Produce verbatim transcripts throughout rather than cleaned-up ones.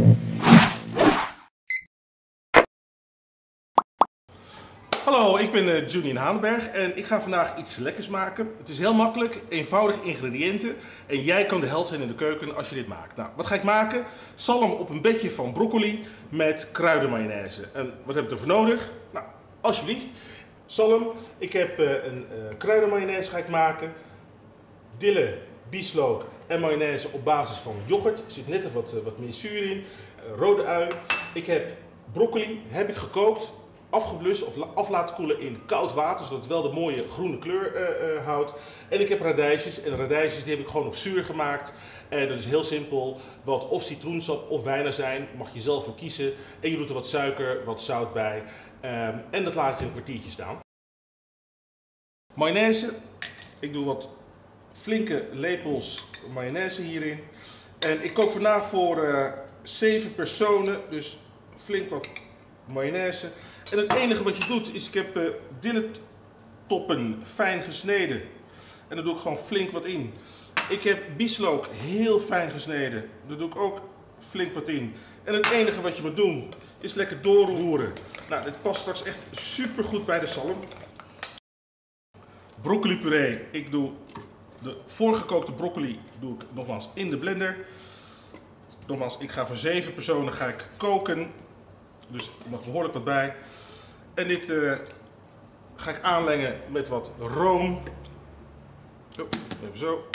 Hallo, ik ben uh, Julian Haanenberg en ik ga vandaag iets lekkers maken. Het is heel makkelijk, eenvoudige ingrediënten en jij kan de held zijn in de keuken als je dit maakt. Nou, wat ga ik maken? Zalm op een bedje van broccoli met kruidenmayonaise. En wat heb ik ervoor nodig? Nou, alsjeblieft. Zalm, ik heb uh, een uh, kruidenmayonaise ga ik maken. Dille, bieslook en mayonaise op basis van yoghurt. Er zit net even wat, uh, wat meer zuur in. Uh, rode ui. Ik heb broccoli, heb ik gekookt. Afgeblust of af laten koelen in koud water, zodat het wel de mooie groene kleur uh, uh, houdt. En ik heb radijsjes en radijsjes die heb ik gewoon op zuur gemaakt. En dat is heel simpel, wat of citroensap of wijnazijn, mag je zelf voor kiezen. En je doet er wat suiker, wat zout bij um, en dat laat je een kwartiertje staan. Mayonaise, ik doe wat flinke lepels mayonaise hierin. En ik kook vandaag voor uh, zeven personen, dus flink wat mayonaise. En het enige wat je doet is, ik heb uh, dilletoppen fijn gesneden. En daar doe ik gewoon flink wat in. Ik heb bieslook heel fijn gesneden. Daar doe ik ook flink wat in. En het enige wat je moet doen is lekker doorroeren. Nou, dit past straks echt super goed bij de zalm. Broccoli puree. Ik doe de voorgekookte broccoli doe ik nogmaals in de blender. Nogmaals, ik ga voor zeven personen ga ik koken. Dus er mag behoorlijk wat bij. En dit uh, ga ik aanlengen met wat room. Oh, even zo.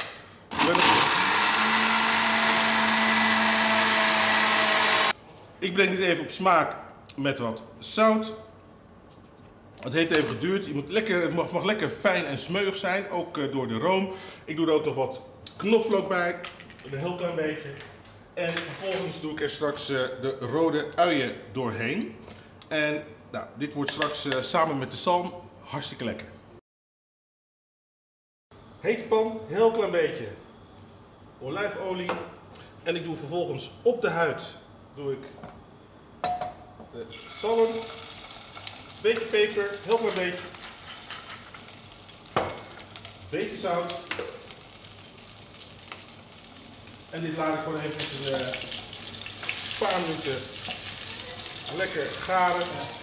Ik breng dit even op smaak met wat zout. Het heeft even geduurd. Je moet lekker, het mag, mag lekker fijn en smeuig zijn, ook uh, door de room. Ik doe er ook nog wat knoflook bij, een heel klein beetje. En vervolgens doe ik er straks uh, de rode uien doorheen. En nou, dit wordt straks uh, samen met de zalm hartstikke lekker. Hete pan, heel klein beetje olijfolie. En ik doe vervolgens op de huid doe ik de zalm. Beetje peper, heel klein beetje. Beetje zout. En dit laat ik gewoon even een uh, paar minuten lekker garen.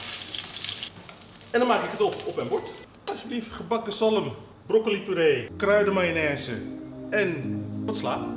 En dan maak ik het op op mijn bord. Alsjeblieft gebakken zalm, broccoli puree, kruidenmayonaise en wat sla.